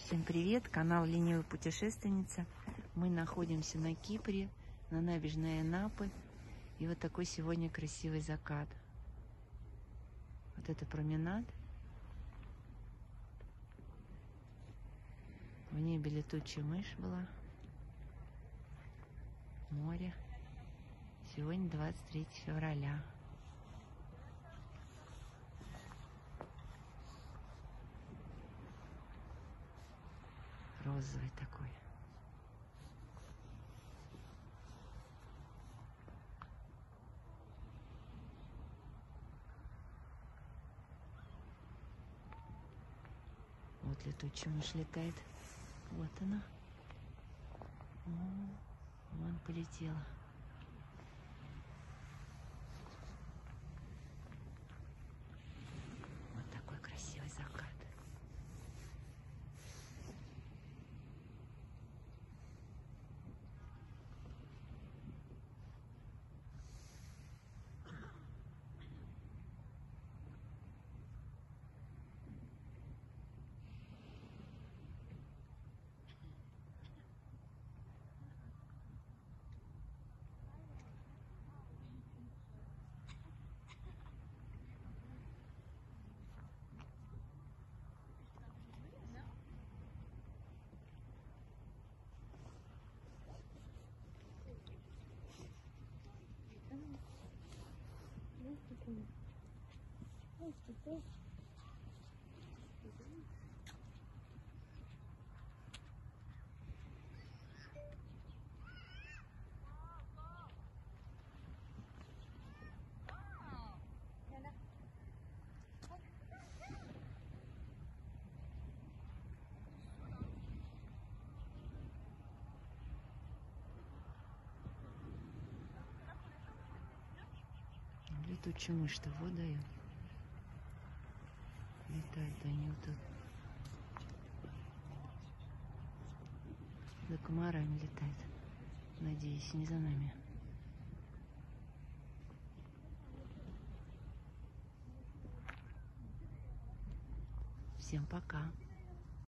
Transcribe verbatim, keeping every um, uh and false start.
Всем привет! Канал Ленивая путешественница. Мы находимся на Кипре, на набережной Анапы. И вот такой сегодня красивый закат. Вот это променад. В небе летучая мышь была. Море. Сегодня двадцать третье февраля. Розовый такой. Вот летучая мышь летает. Вот она. О, вон полетела. Вот такой красивый закат. Летучая мышь-то вот дает. Летают они вот тут. За комарами летает. Надеюсь, не за нами. Всем пока.